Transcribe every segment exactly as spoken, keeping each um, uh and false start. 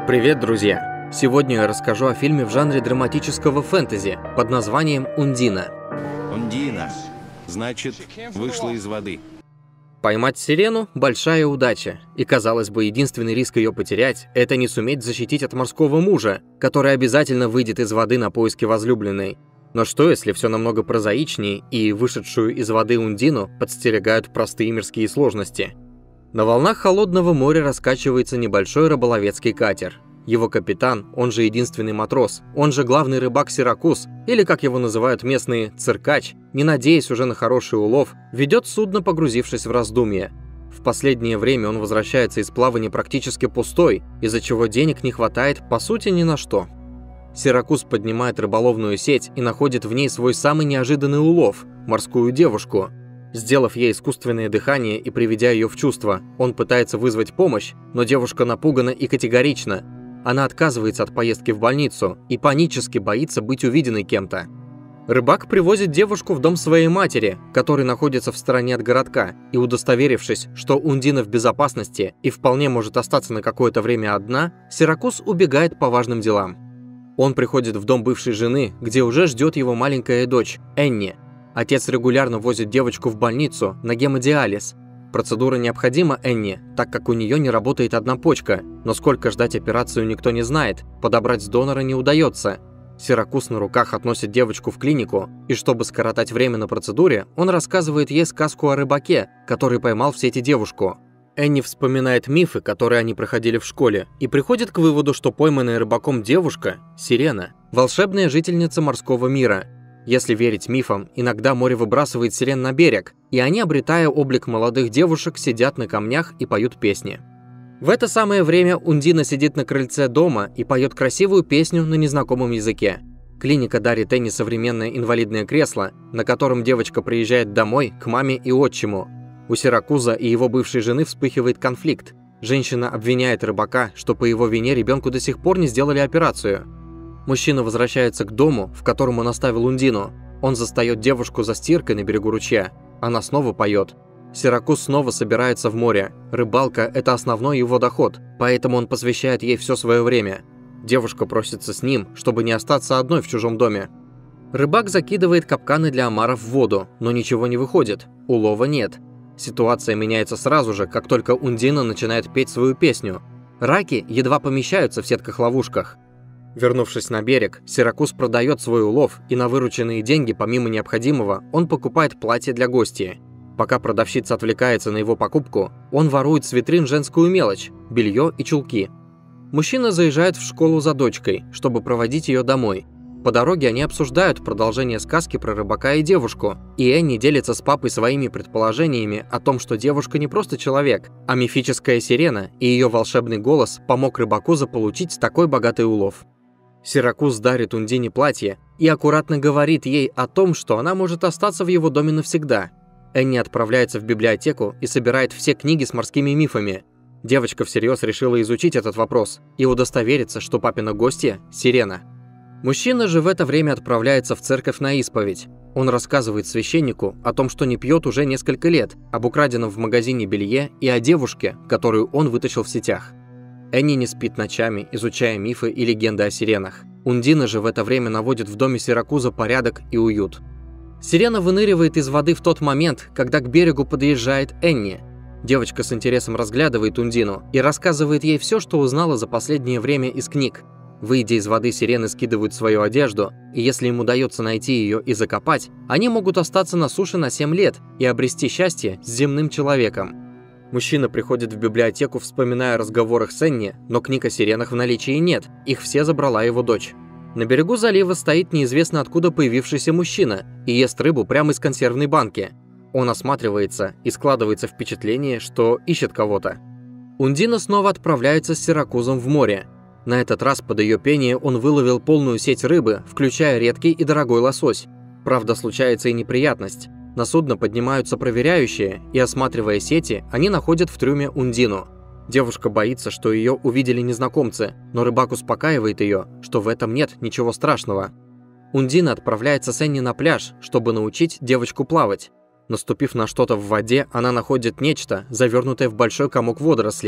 Привет, друзья! Сегодня я расскажу о фильме в жанре драматического фэнтези под названием «Ундина». Ундина, значит, вышла из воды. Поймать сирену – большая удача, и, казалось бы, единственный риск ее потерять – это не суметь защитить от морского мужа, который обязательно выйдет из воды на поиски возлюбленной. Но что, если все намного прозаичнее, и вышедшую из воды Ундину подстерегают простые мирские сложности? На волнах холодного моря раскачивается небольшой рыболовецкий катер. Его капитан, он же единственный матрос, он же главный рыбак Сиракуз, или, как его называют местные, циркач, не надеясь уже на хороший улов, ведет судно, погрузившись в раздумье. В последнее время он возвращается из плавания практически пустой, из-за чего денег не хватает, по сути, ни на что. Сиракуз поднимает рыболовную сеть и находит в ней свой самый неожиданный улов – морскую девушку. Сделав ей искусственное дыхание и приведя ее в чувство, он пытается вызвать помощь, но девушка напугана и категорична. Она отказывается от поездки в больницу и панически боится быть увиденной кем-то. Рыбак привозит девушку в дом своей матери, который находится в стороне от городка, и, удостоверившись, что Ундина в безопасности и вполне может остаться на какое-то время одна, Сиракуз убегает по важным делам. Он приходит в дом бывшей жены, где уже ждет его маленькая дочь, Энни. Отец регулярно возит девочку в больницу на гемодиализ. Процедура необходима Энни, так как у нее не работает одна почка, но сколько ждать операцию никто не знает, подобрать донора не удается. Сиракуз на руках относит девочку в клинику, и чтобы скоротать время на процедуре, он рассказывает ей сказку о рыбаке, который поймал в сети девушку. Энни вспоминает мифы, которые они проходили в школе, и приходит к выводу, что пойманная рыбаком девушка – Сирена, волшебная жительница морского мира. Если верить мифам, иногда море выбрасывает сирен на берег, и они, обретая облик молодых девушек, сидят на камнях и поют песни. В это самое время Ундина сидит на крыльце дома и поет красивую песню на незнакомом языке. Клиника дарит Энни современное инвалидное кресло, на котором девочка приезжает домой к маме и отчиму. У Сиракуза и его бывшей жены вспыхивает конфликт. Женщина обвиняет рыбака, что по его вине ребенку до сих пор не сделали операцию. Мужчина возвращается к дому, в котором он оставил Ундину. Он застает девушку за стиркой на берегу ручья. Она снова поет. Сиракуз снова собирается в море. Рыбалка – это основной его доход, поэтому он посвящает ей все свое время. Девушка просится с ним, чтобы не остаться одной в чужом доме. Рыбак закидывает капканы для омаров в воду, но ничего не выходит. Улова нет. Ситуация меняется сразу же, как только Ундина начинает петь свою песню. Раки едва помещаются в сетках-ловушках. Вернувшись на берег, Сиракуз продает свой улов, и на вырученные деньги, помимо необходимого, он покупает платье для гостей. Пока продавщица отвлекается на его покупку, он ворует с витрин женскую мелочь – белье и чулки. Мужчина заезжает в школу за дочкой, чтобы проводить ее домой. По дороге они обсуждают продолжение сказки про рыбака и девушку, и Энни делится с папой своими предположениями о том, что девушка не просто человек, а мифическая сирена, и ее волшебный голос помог рыбаку заполучить такой богатый улов. Сиракуз дарит Ундине платье и аккуратно говорит ей о том, что она может остаться в его доме навсегда. Энни отправляется в библиотеку и собирает все книги с морскими мифами. Девочка всерьез решила изучить этот вопрос и удостовериться, что папина гостья – сирена. Мужчина же в это время отправляется в церковь на исповедь. Он рассказывает священнику о том, что не пьет уже несколько лет, об украденном в магазине белье и о девушке, которую он вытащил в сетях. Энни не спит ночами, изучая мифы и легенды о сиренах. Ундина же в это время наводит в доме Сиракуза порядок и уют. Сирена выныривает из воды в тот момент, когда к берегу подъезжает Энни. Девочка с интересом разглядывает Ундину и рассказывает ей все, что узнала за последнее время из книг. Выйдя из воды, сирены скидывают свою одежду, и если им удается найти ее и закопать, они могут остаться на суше на семь лет и обрести счастье с земным человеком. Мужчина приходит в библиотеку, вспоминая о разговорах с Энни, но книг о сиренах в наличии нет, их все забрала его дочь. На берегу залива стоит неизвестно откуда появившийся мужчина и ест рыбу прямо из консервной банки. Он осматривается и складывается впечатление, что ищет кого-то. Ундина снова отправляется с Сиракузом в море. На этот раз под ее пение он выловил полную сеть рыбы, включая редкий и дорогой лосось. Правда, случается и неприятность. На судно поднимаются проверяющие, и, осматривая сети, они находят в трюме Ундину. Девушка боится, что ее увидели незнакомцы, но рыбак успокаивает ее, что в этом нет ничего страшного. Ундина отправляется с Энни на пляж, чтобы научить девочку плавать. Наступив на что-то в воде, она находит нечто, завернутое в большой комок водорослей.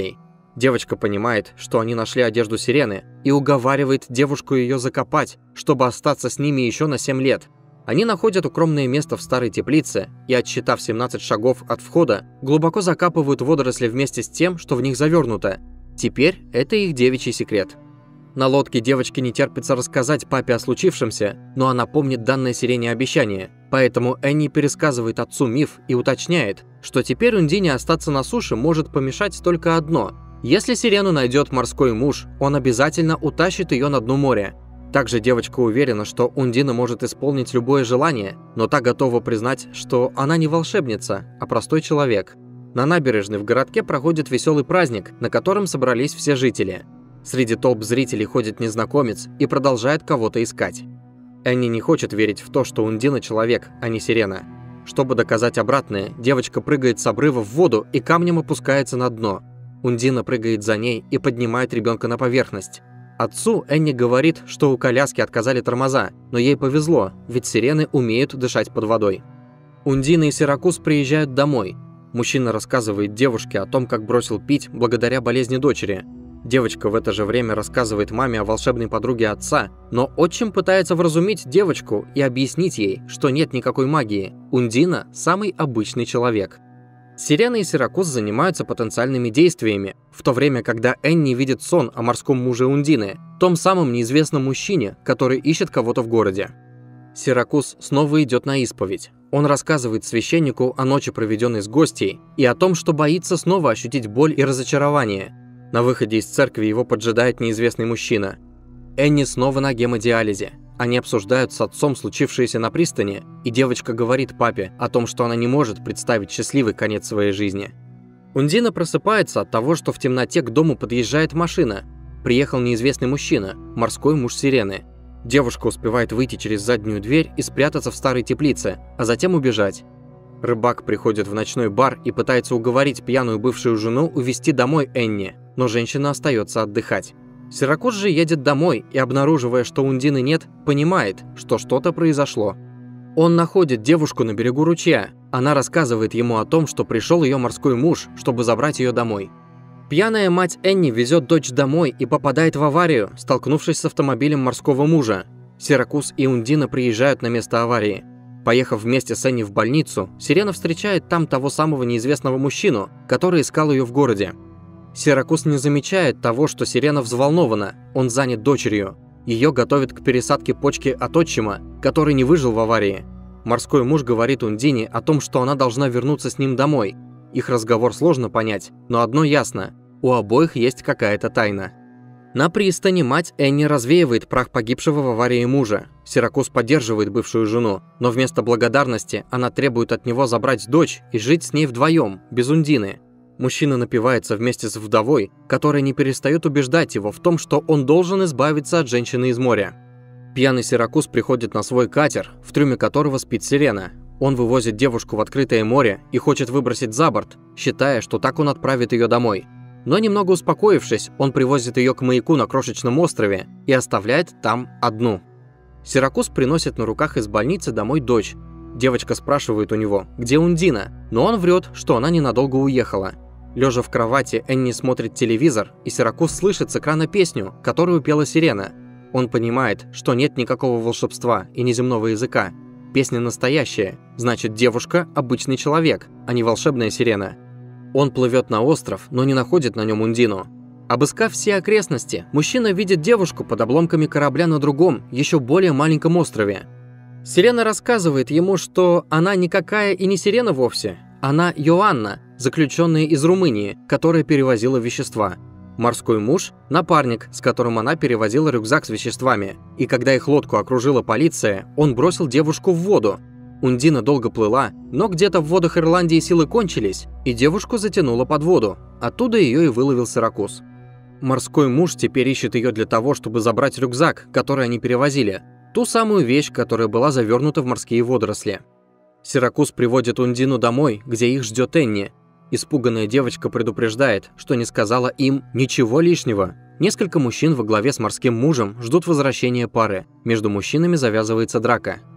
Девочка понимает, что они нашли одежду Сирены, и уговаривает девушку ее закопать, чтобы остаться с ними еще на семь лет. Они находят укромное место в старой теплице и, отсчитав семнадцать шагов от входа, глубоко закапывают водоросли вместе с тем, что в них завернуто. Теперь это их девичий секрет. На лодке девочке не терпится рассказать папе о случившемся, но она помнит данное Сирене обещание, поэтому Энни пересказывает отцу миф и уточняет, что теперь Ундине остаться на суше может помешать только одно. Если Сирену найдет морской муж, он обязательно утащит ее на дно моря. Также девочка уверена, что Ундина может исполнить любое желание, но та готова признать, что она не волшебница, а простой человек. На набережной в городке проходит веселый праздник, на котором собрались все жители. Среди толп зрителей ходит незнакомец и продолжает кого-то искать. Энни не хочет верить в то, что Ундина человек, а не Сирена. Чтобы доказать обратное, девочка прыгает с обрыва в воду и камнем опускается на дно. Ундина прыгает за ней и поднимает ребенка на поверхность. Отцу Энни говорит, что у коляски отказали тормоза, но ей повезло, ведь сирены умеют дышать под водой. Ундина и Сиракус приезжают домой. Мужчина рассказывает девушке о том, как бросил пить благодаря болезни дочери. Девочка в это же время рассказывает маме о волшебной подруге отца, но отчим пытается вразумить девочку и объяснить ей, что нет никакой магии. Ундина – самый обычный человек. Сирена и Сиракус занимаются потенциальными действиями, в то время, когда Энни видит сон о морском муже Ундины, том самом неизвестном мужчине, который ищет кого-то в городе. Сиракус снова идет на исповедь. Он рассказывает священнику о ночи, проведенной с гостьей, и о том, что боится снова ощутить боль и разочарование. На выходе из церкви его поджидает неизвестный мужчина. Энни снова на гемодиализе. Они обсуждают с отцом случившееся на пристани, и девочка говорит папе о том, что она не может представить счастливый конец своей жизни. Ундина просыпается от того, что в темноте к дому подъезжает машина. Приехал неизвестный мужчина, морской муж Сирены. Девушка успевает выйти через заднюю дверь и спрятаться в старой теплице, а затем убежать. Рыбак приходит в ночной бар и пытается уговорить пьяную бывшую жену увезти домой Энни, но женщина остается отдыхать. Сиракус же едет домой и, обнаруживая, что Ундины нет, понимает, что что-то произошло. Он находит девушку на берегу ручья. Она рассказывает ему о том, что пришел ее морской муж, чтобы забрать ее домой. Пьяная мать Энни везет дочь домой и попадает в аварию, столкнувшись с автомобилем морского мужа. Сиракус и Ундина приезжают на место аварии. Поехав вместе с Энни в больницу, Сирена встречает там того самого неизвестного мужчину, который искал ее в городе. Сиракус не замечает того, что Сирена взволнована, он занят дочерью. Ее готовят к пересадке почки от отчима, который не выжил в аварии. Морской муж говорит Ундине о том, что она должна вернуться с ним домой. Их разговор сложно понять, но одно ясно – у обоих есть какая-то тайна. На пристани мать Энни развеивает прах погибшего в аварии мужа. Сиракус поддерживает бывшую жену, но вместо благодарности она требует от него забрать дочь и жить с ней вдвоем, без Ундины. Мужчина напивается вместе с вдовой, которая не перестает убеждать его в том, что он должен избавиться от женщины из моря. Пьяный Сиракус приходит на свой катер, в трюме которого спит Сирена. Он вывозит девушку в открытое море и хочет выбросить за борт, считая, что так он отправит ее домой. Но немного успокоившись, он привозит ее к маяку на крошечном острове и оставляет там одну. Сиракус приносит на руках из больницы домой дочь. Девочка спрашивает у него, где Ундина, но он врет, что она ненадолго уехала. Лежа в кровати, Энни смотрит телевизор, и Сиракус слышит с экрана песню, которую пела Сирена. Он понимает, что нет никакого волшебства и неземного языка. Песня настоящая, значит, девушка – обычный человек, а не волшебная сирена. Он плывет на остров, но не находит на нем Ундину. Обыскав все окрестности, мужчина видит девушку под обломками корабля на другом, еще более маленьком острове. Сирена рассказывает ему, что она никакая и не сирена вовсе. Она Йоанна, заключенная из Румынии, которая перевозила вещества. Морской муж – напарник, с которым она перевозила рюкзак с веществами. И когда их лодку окружила полиция, он бросил девушку в воду. Ундина долго плыла, но где-то в водах Ирландии силы кончились, и девушку затянуло под воду. Оттуда ее и выловил Сиракус. Морской муж теперь ищет ее для того, чтобы забрать рюкзак, который они перевозили. Ту самую вещь, которая была завернута в морские водоросли. Сиракус приводит Ундину домой, где их ждет Энни. Испуганная девочка предупреждает, что не сказала им ничего лишнего. Несколько мужчин во главе с морским мужем ждут возвращения пары. Между мужчинами завязывается драка.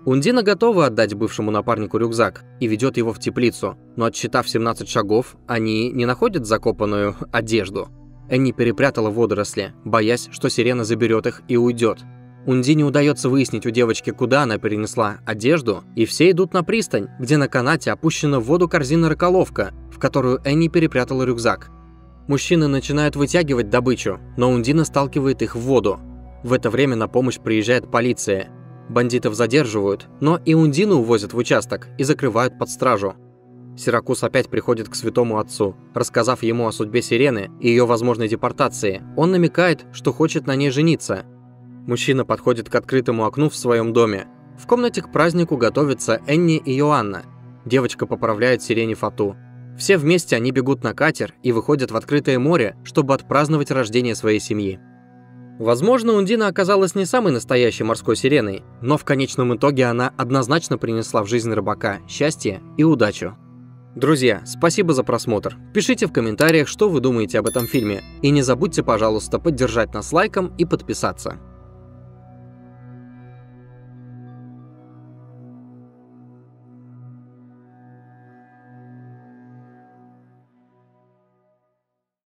Ундина готова отдать бывшему напарнику рюкзак и ведет его в теплицу, но отсчитав семнадцать шагов, они не находят закопанную одежду. Энни перепрятала водоросли, боясь, что сирена заберет их и уйдет. Ундине удается выяснить у девочки, куда она перенесла одежду, и все идут на пристань, где на канате опущена в воду корзина-раколовка, в которую Энни перепрятала рюкзак. Мужчины начинают вытягивать добычу, но Ундина сталкивает их в воду. В это время на помощь приезжает полиция. Бандитов задерживают, но и Ундину увозят в участок и закрывают под стражу. Сиракус опять приходит к святому отцу. Рассказав ему о судьбе сирены и ее возможной депортации, он намекает, что хочет на ней жениться. Мужчина подходит к открытому окну в своем доме. В комнате к празднику готовятся Энни и Йоанна. Девочка поправляет сирене фату. Все вместе они бегут на катер и выходят в открытое море, чтобы отпраздновать рождение своей семьи. Возможно, Ундина оказалась не самой настоящей морской сиреной, но в конечном итоге она однозначно принесла в жизнь рыбака счастье и удачу. Друзья, спасибо за просмотр. Пишите в комментариях, что вы думаете об этом фильме. И не забудьте, пожалуйста, поддержать нас лайком и подписаться.